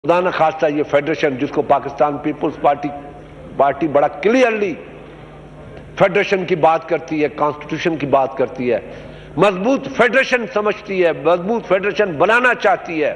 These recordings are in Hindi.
खुदा न खास्ता ये फेडरेशन जिसको पाकिस्तान पीपुल्स पार्टी बड़ा क्लियरली फेडरेशन की बात करती है, कॉन्स्टिट्यूशन की बात करती है, मजबूत फेडरेशन समझती है, मजबूत फेडरेशन बनाना चाहती है।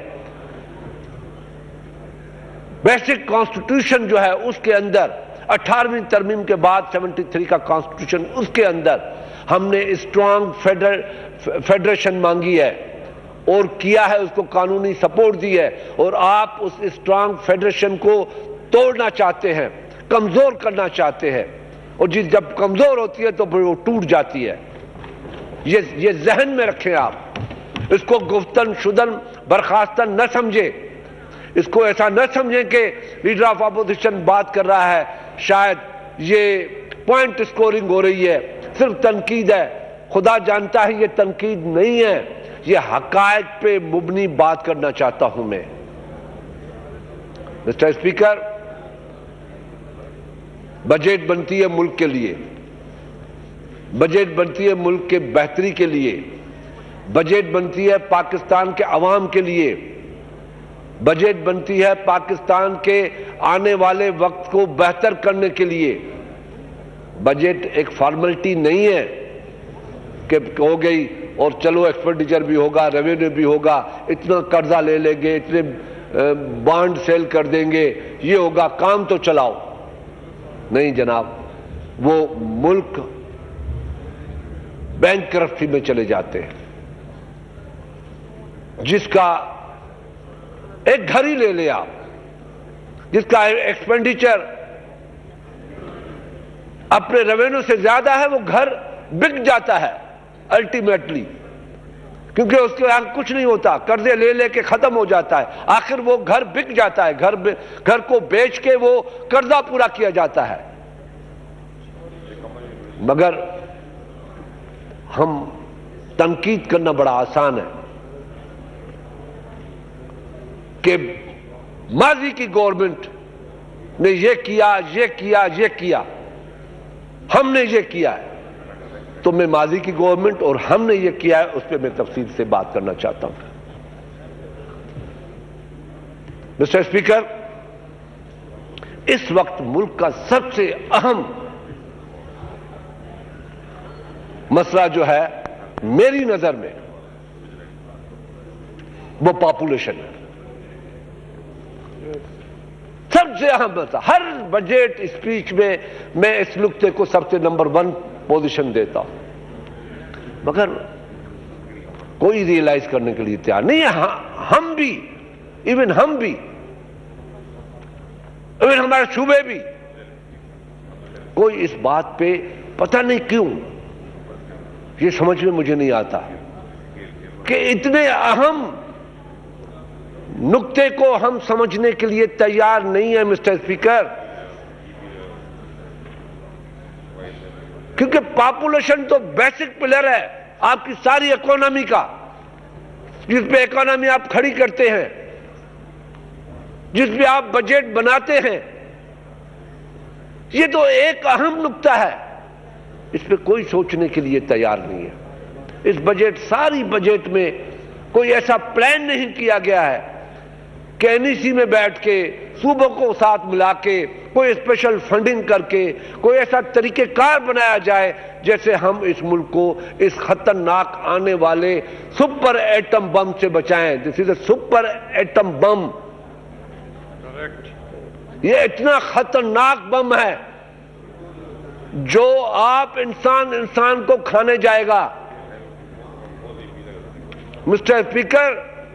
बेसिक कॉन्स्टिट्यूशन जो है उसके अंदर 18वीं तरमीम के बाद 73 का कॉन्स्टिट्यूशन, उसके अंदर हमने स्ट्रांग फेडरेशन मांगी है और किया है, उसको कानूनी सपोर्ट दी है। और आप उस स्ट्रांग फेडरेशन को तोड़ना चाहते हैं, कमजोर करना चाहते हैं, और जब कमजोर होती है तो फिर वो टूट जाती है। ये जहन में रखें आप। इसको गुफ्तन शुदन बर्खास्तन न समझे, इसको ऐसा न समझें कि लीडर ऑफ अपोजिशन बात कर रहा है, शायद ये पॉइंट स्कोरिंग हो रही है, सिर्फ तनकीद है। खुदा जानता है ये तनकीद नहीं है, ये हकायक पे मुबनी बात करना चाहता हूं मैं। मिस्टर स्पीकर, बजट बनती है मुल्क के लिए, बजट बनती है मुल्क के बेहतरी के लिए, बजट बनती है पाकिस्तान के अवाम के लिए, बजट बनती है पाकिस्तान के आने वाले वक्त को बेहतर करने के लिए। बजट एक फॉर्मेलिटी नहीं है कि हो गई और चलो एक्सपेंडिचर भी होगा, रेवेन्यू भी होगा, इतना कर्जा ले लेंगे, इतने बॉन्ड सेल कर देंगे, ये होगा, काम तो चलाओ। नहीं जनाब, वो मुल्क बैंकरप्सी में चले जाते हैं। जिसका एक घर ही ले ले आप, जिसका एक्सपेंडिचर अपने रेवेन्यू से ज्यादा है, वो घर बिक जाता है अल्टीमेटली, क्योंकि उसके यहां कुछ नहीं होता, कर्जे ले लेके खत्म हो जाता है, आखिर वो घर बिक जाता है, घर को बेच के वो कर्जा पूरा किया जाता है। मगर हम तनकीद करना बड़ा आसान है कि माजी की गवर्नमेंट ने ये किया, ये किया, ये किया, हमने ये किया है। तो मैं माजी की गवर्नमेंट और हमने ये किया है उस पर मैं तफसील से बात करना चाहता हूं। मिस्टर स्पीकर, इस वक्त मुल्क का सबसे अहम मसला जो है मेरी नजर में वो पॉपुलेशन है। सबसे अहम मसला, हर बजट स्पीच में मैं इस नुक्ते को सबसे नंबर 1 पोजीशन देता हूं, मगर कोई रियलाइज करने के लिए तैयार नहीं है। हम भी, इवन हमारे सूबे भी, कोई इस बात पे पता नहीं क्यों, ये समझ में मुझे नहीं आता कि इतने अहम नुक्ते को हम समझने के लिए तैयार नहीं है मिस्टर स्पीकर। क्योंकि पॉपुलेशन तो बेसिक पिलर है आपकी सारी इकोनॉमी का, जिस पे इकोनॉमी आप खड़ी करते हैं, जिस पे आप बजट बनाते हैं, ये तो एक अहम नुक्ता है। इस पे कोई सोचने के लिए तैयार नहीं है। इस सारी बजट में कोई ऐसा प्लान नहीं किया गया है कि एनईसी में बैठ के सूबों को साथ मिला के कोई स्पेशल फंडिंग करके कोई ऐसा तरीकेकार बनाया जाए जैसे हम इस मुल्क को इस खतरनाक आने वाले सुपर एटम बम से बचाएं। This is a super atom bomb. ये इतना खतरनाक बम है जो आप इंसान को खाने जाएगा। मिस्टर स्पीकर,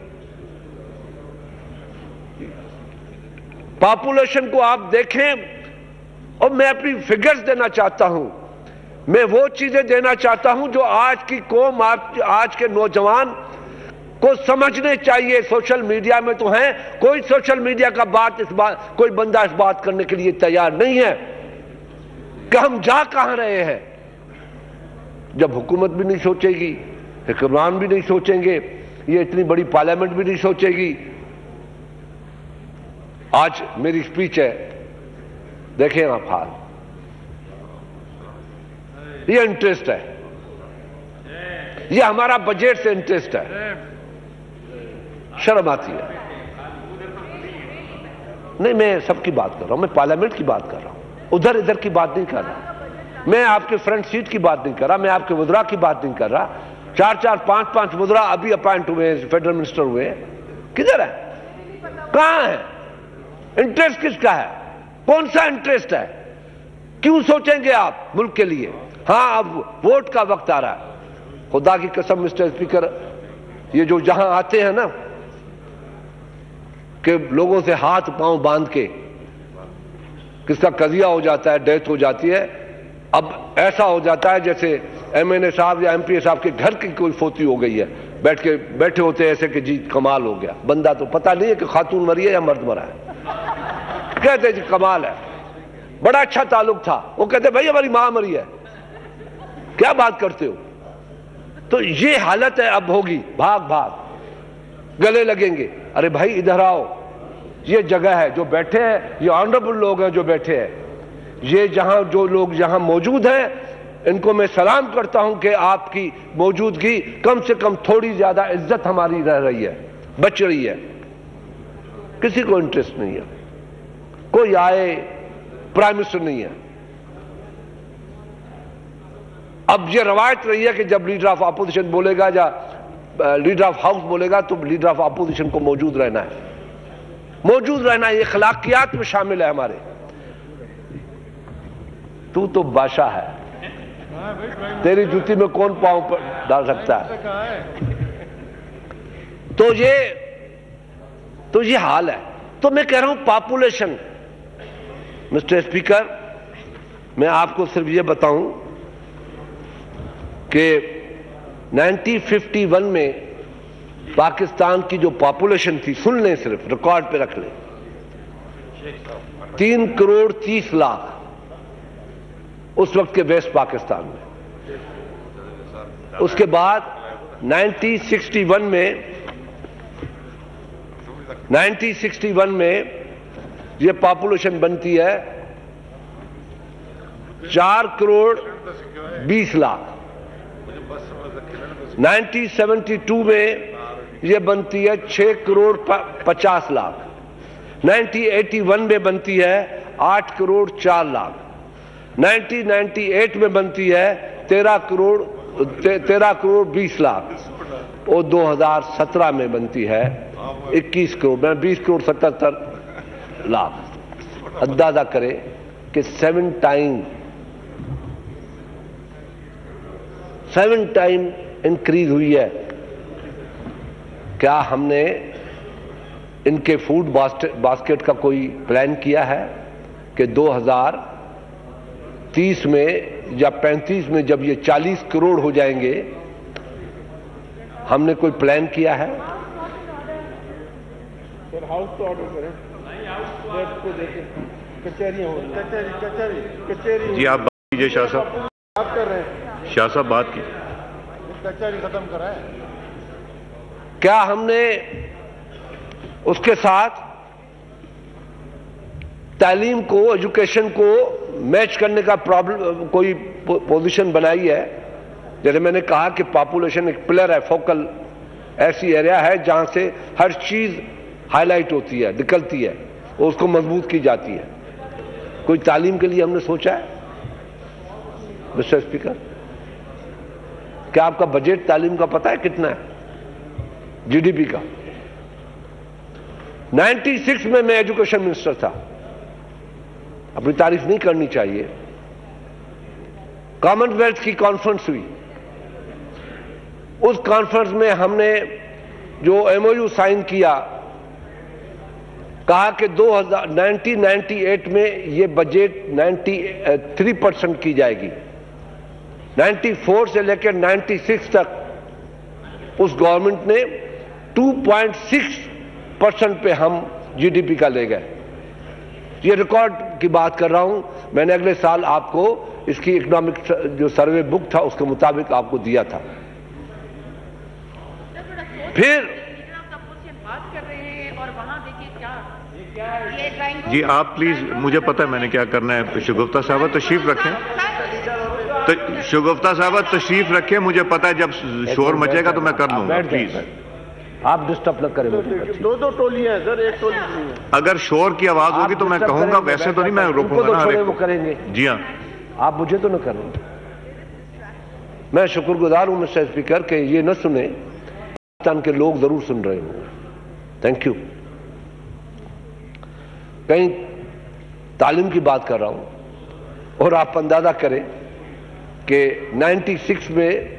पॉपुलेशन को आप देखें, और मैं अपनी फिगर्स देना चाहता हूं, मैं वो चीजें देना चाहता हूं जो आज की कौम, आज के नौजवान को समझने चाहिए। सोशल मीडिया में तो हैं, कोई सोशल मीडिया का कोई बंदा इस बात करने के लिए तैयार नहीं है कि हम जा कहां रहे हैं। जब हुकूमत भी नहीं सोचेगी, हुक्मरान भी नहीं सोचेंगे, ये इतनी बड़ी पार्लियामेंट भी नहीं सोचेगी। आज मेरी स्पीच है, देखें आप हाल, ये इंटरेस्ट है, ये हमारा बजट से इंटरेस्ट है। शर्म आती है। नहीं, मैं सबकी बात कर रहा हूं, मैं पार्लियामेंट की बात कर रहा हूं, उधर इधर की बात नहीं कर रहा। मैं आपके फ्रंट सीट की बात नहीं कर रहा, मैं आपके वज़रा की बात नहीं कर रहा। 4-4, 5-5 वज़रा अभी अपॉइंट हुए, फेडरल मिनिस्टर हुए, किधर है, कहां है? इंटरेस्ट किसका है? कौन सा इंटरेस्ट है? क्यों सोचेंगे आप मुल्क के लिए? हां, अब वोट का वक्त आ रहा है। खुदा की कसम मिस्टर स्पीकर, ये जो जहां आते हैं ना कि लोगों से हाथ पांव बांध के किसका कजिया हो जाता है, डेथ हो जाती है, अब ऐसा हो जाता है जैसे एमएनए साहब या एमपीए साहब के घर की कोई फोती हो गई है, बैठे होते हैं ऐसे कि जी कमाल हो गया। बंदा तो पता नहीं है कि खातून मरी है या मर्द मरा है, कहते जी कमाल है, बड़ा अच्छा ताल्लुक था। वो कहते भाई हमारी मां मरी है, क्या बात करते हो? तो ये हालत है, अब होगी भाग भाग गले लगेंगे। अरे भाई इधर आओ, ये जगह है, जो बैठे हैं ये ऑनरेबल लोग हैं जो बैठे हैं, ये जहां जो लोग यहां मौजूद हैं इनको मैं सलाम करता हूं कि आपकी मौजूदगी कम से कम थोड़ी ज्यादा इज्जत हमारी रह रही है, बच रही है। किसी को इंटरेस्ट नहीं है, कोई आए प्राइम मिनिस्टर नहीं है। अब ये रवायत रही है कि जब लीडर ऑफ अपोजिशन बोलेगा या लीडर ऑफ हाउस बोलेगा तो लीडर ऑफ अपोजिशन को मौजूद रहना है, मौजूद रहना है, ये अखलाकियात में शामिल है हमारे। तू तो बादशाह है, तेरी जूती में कौन पांव पर डाल सकता है? तो ये हाल है। तो मैं कह रहा हूं पॉपुलेशन, मिस्टर स्पीकर, मैं आपको सिर्फ ये बताऊं कि 1951 में पाकिस्तान की जो पॉपुलेशन थी, सुन लें, सिर्फ रिकॉर्ड पे रख लें, 3 करोड़ 30 लाख उस वक्त के वेस्ट पाकिस्तान में। उसके बाद 1961 में ये पॉपुलेशन बनती है 4 करोड़ 20 लाख। 1972 में ये बनती है 6 करोड़ 50 लाख। 1981 में बनती है 8 करोड़ 4 लाख। 1998 में बनती है 13 करोड़ 20 लाख और 2017 में बनती है 21 करोड़, मैं 20 करोड़ 77 लाख। अंदाजा करें कि 7 टाइम इंक्रीज हुई है। क्या हमने इनके फूड बास्केट का कोई प्लान किया है कि 2030 में या 35 में जब ये 40 करोड़ हो जाएंगे, हमने कोई प्लान किया है? सर हाउस तो ऑर्डर करें, को देखें, कचहरी जी आप बात कीजिए। शाह साहब बात कर रहे हैं, शाह साहब बात कीजिए। कचहरी खत्म कराएं। क्या हमने उसके साथ तालीम को, एजुकेशन को मैच करने का प्रॉब्लम कोई पोजीशन बनाई है? जैसे मैंने कहा कि पॉपुलेशन एक पिलर है, फोकल ऐसी एरिया है जहां से हर चीज हाईलाइट होती है, निकलती है और उसको मजबूत की जाती है। कोई तालीम के लिए हमने सोचा है मिस्टर स्पीकर? क्या आपका बजट तालीम का पता है कितना है जीडीपी का? 96 में मैं एजुकेशन मिनिस्टर था, अपनी तारीफ नहीं करनी चाहिए। कॉमनवेल्थ की कॉन्फ्रेंस हुई, उस कॉन्फ्रेंस में हमने जो एमओयू साइन किया, कहा कि 1998 में ये बजट 93% की जाएगी। 94 से लेकर 96 तक उस गवर्नमेंट ने 2.6% पे हम जीडीपी का ले गए। ये रिकॉर्ड की बात कर रहा हूं, मैंने अगले साल आपको इसकी इकोनॉमिक जो सर्वे बुक था उसके मुताबिक आपको दिया था। फिर बात कर रहे हैं और वहां देखिए क्या जी आप प्लीज, मुझे पता है मैंने क्या करना है। शगुफ्ता साहब तशरीफ रखें, तो शगुफ्ता साहब तशरीफ रखें, मुझे पता है जब शोर मचेगा तो मैं कर लूंगा। प्लीज आप डिस्टर्ब न करें मुझे। दो दो टोलियां हैं सर, एक टोली नहीं है। अगर शोर की आवाज होगी तो मैं कहूंगा, वैसे तो नहीं मैं रोकूंगा ना हर एक वो को। करेंगे। जी हाँ, आप मुझे तो न करेंगे। मैं शुक्रगुजार हूं मिस्टर स्पीकर कि ये न सुने, पाकिस्तान के लोग जरूर सुन रहे होंगे। Thank you. कहीं तालीम की बात कर रहा हूं और आप अंदाजा करें कि 96 में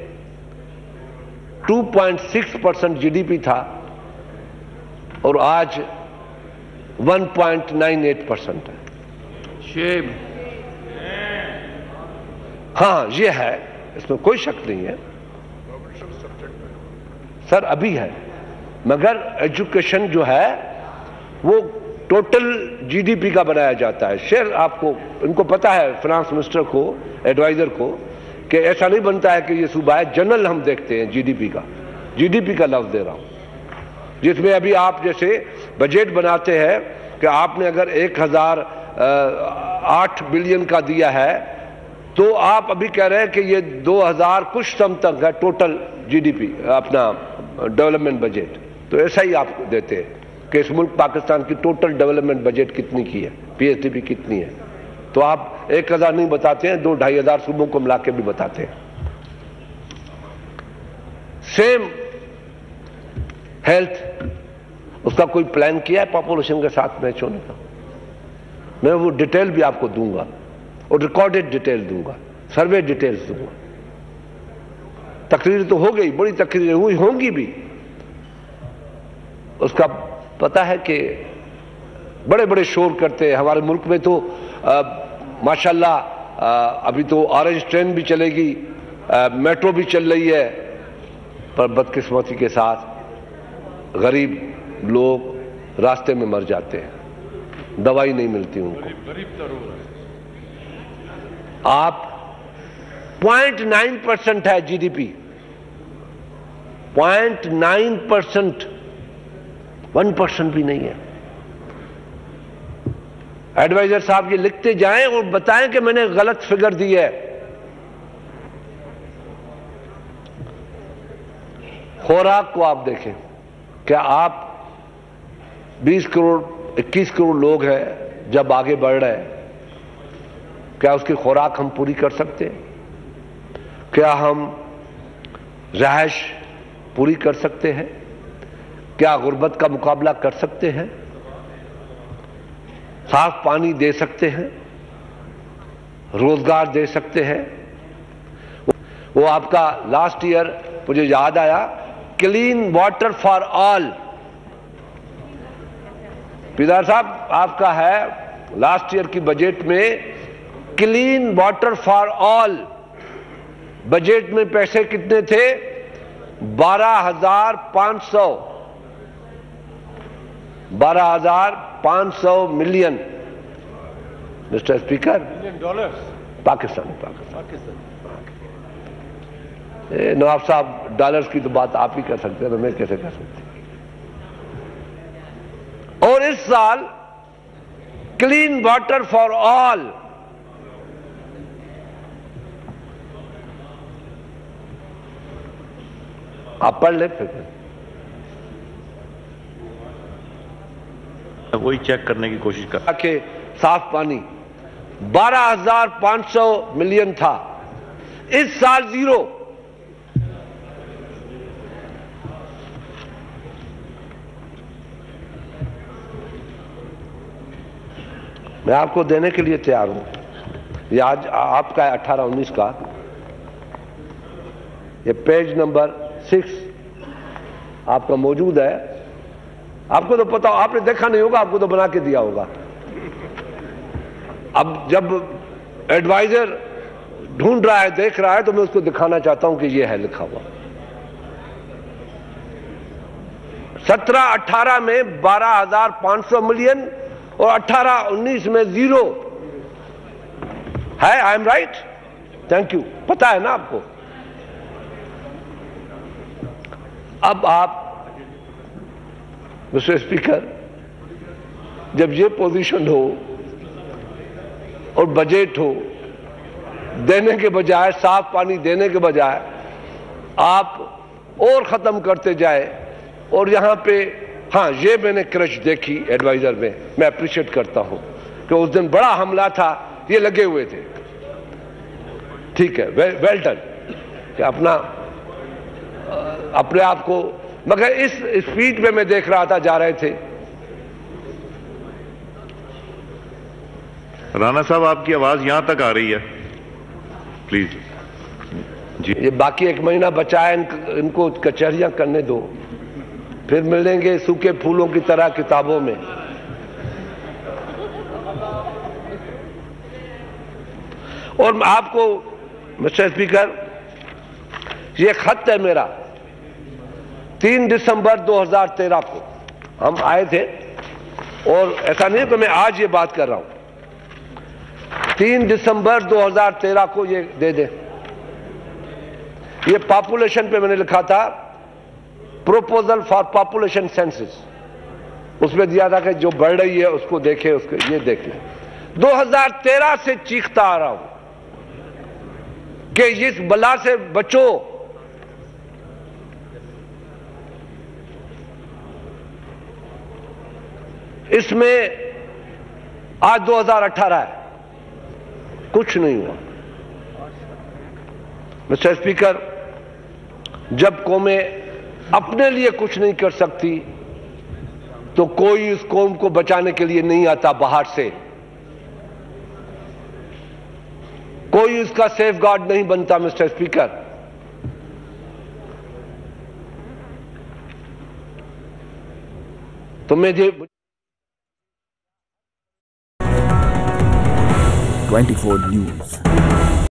2.6% जीडीपी था और आज 1.98% है। शेम। हाँ, ये है, इसमें कोई शक नहीं है सर, अभी है। मगर एजुकेशन जो है वो टोटल जीडीपी का बनाया जाता है। शेयर आपको, इनको पता है फाइनेंस मिनिस्टर को, एडवाइजर को, कि ऐसा नहीं बनता है कि ये सूबा है। जनरल हम देखते हैं जीडीपी का लफ्ज दे रहा हूं, जिसमें अभी आप जैसे बजट बनाते हैं कि आपने अगर 1008 बिलियन का दिया है तो आप अभी कह रहे हैं कि ये 2000 कुछ सम तक है टोटल जीडीपी, अपना डेवलपमेंट बजट। तो ऐसा ही आप देते हैं कि इस मुल्क पाकिस्तान की टोटल डेवलपमेंट बजट कितनी की है, पीएसडीपी कितनी है। तो आप 1000 नहीं बताते हैं, 2-2,500 सूबों को मिला के भी बताते हैं। सेम हेल्थ, उसका कोई प्लान किया है पॉपुलेशन के साथ मैच होने का? मैं वो डिटेल भी आपको दूंगा और रिकॉर्डेड डिटेल दूंगा, सर्वे डिटेल्स दूंगा। तकरीर तो हो गई, बड़ी तकरीरें हुई होंगी भी, उसका पता है कि बड़े बड़े शोर करते हैं हमारे मुल्क में। तो माशाल्लाह अभी तो ऑरेंज ट्रेन भी चलेगी, मेट्रो भी चल रही है, पर बदकिस्मती के साथ गरीब लोग रास्ते में मर जाते हैं, दवाई नहीं मिलती उनको। आप 0.9% है जीडीपी, 0.9%, 1% भी नहीं है। एडवाइजर साहब ये लिखते जाएं और बताएं कि मैंने गलत फिगर दी है। खुराक को आप देखें, क्या आप 20 करोड़ 21 करोड़ लोग हैं जब आगे बढ़ रहे हैं, क्या उसकी खुराक हम पूरी कर सकते हैं? क्या हम रहायश पूरी कर सकते हैं? क्या गुर्बत का मुकाबला कर सकते हैं? साफ पानी दे सकते हैं? रोजगार दे सकते हैं? वो आपका लास्ट ईयर मुझे याद आया, क्लीन वाटर फॉर ऑल। पीदार साहब, आपका है लास्ट ईयर की बजट में clean water for all. Budget में पैसे कितने थे? 12,500 million. Mister speaker, dollars Pakistan. नवाब साहब, डॉलर्स की तो बात आप ही कर सकते हैं, मैं कैसे कर सकते? और इस साल क्लीन वाटर फॉर ऑल, आप पढ़ ले फिर वही चेक करने की कोशिश कर के। साफ पानी 12,500 मिलियन था, इस साल 0। मैं आपको देने के लिए तैयार हूं। ये आज आपका है 18-19 का, ये पेज नंबर 6 आपका मौजूद है। आपको तो पता, आपने देखा नहीं होगा, आपको तो बना के दिया होगा। अब जब एडवाइजर ढूंढ रहा है, देख रहा है, तो मैं उसको दिखाना चाहता हूं कि ये है लिखा हुआ। 17-18 में 12,500 मिलियन और 18-19 में 0 है। I am right? Thank you. पता है ना आपको? अब आप मिस्टर स्पीकर, जब ये पोजीशन हो और बजट हो, देने के बजाय, साफ पानी देने के बजाय आप और खत्म करते जाए और यहां पे हाँ, ये मैंने क्रश देखी एडवाइजर में, मैं अप्रिशिएट करता हूं कि उस दिन बड़ा हमला था, ये लगे हुए थे। ठीक है, वेल डन कि अपने आप को। मगर इस स्पीच में मैं देख रहा था, जा रहे थे। राणा साहब, आपकी आवाज यहां तक आ रही है, प्लीज जी। ये बाकी 1 महीना बचा है, इनको कचहरियां करने दो, फिर मिलेंगे सूखे फूलों की तरह किताबों में। और आपको मिस्टर स्पीकर, ये खत है मेरा 3 दिसंबर 2013 को हम आए थे, और ऐसा नहीं कि मैं आज ये बात कर रहा हूं। 3 दिसंबर 2013 को ये दे दें। ये पॉपुलेशन पे मैंने लिखा था, प्रोपोजल फॉर पॉपुलेशन सेंसस। उसमें दिया था कि जो बढ़ रही है उसको देखे, उसको ये देख ले। 2013 से चीखता आ रहा हूं कि इस बला से बचो। इसमें आज 2018 है, कुछ नहीं हुआ। मिस्टर स्पीकर, जब कौमें अपने लिए कुछ नहीं कर सकती तो कोई उस कौम को बचाने के लिए नहीं आता बाहर से, कोई उसका सेफ गार्ड नहीं बनता। मिस्टर स्पीकर, तो मुझे 24 News